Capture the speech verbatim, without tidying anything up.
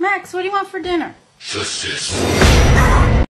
Max, what do you want for dinner? Justice.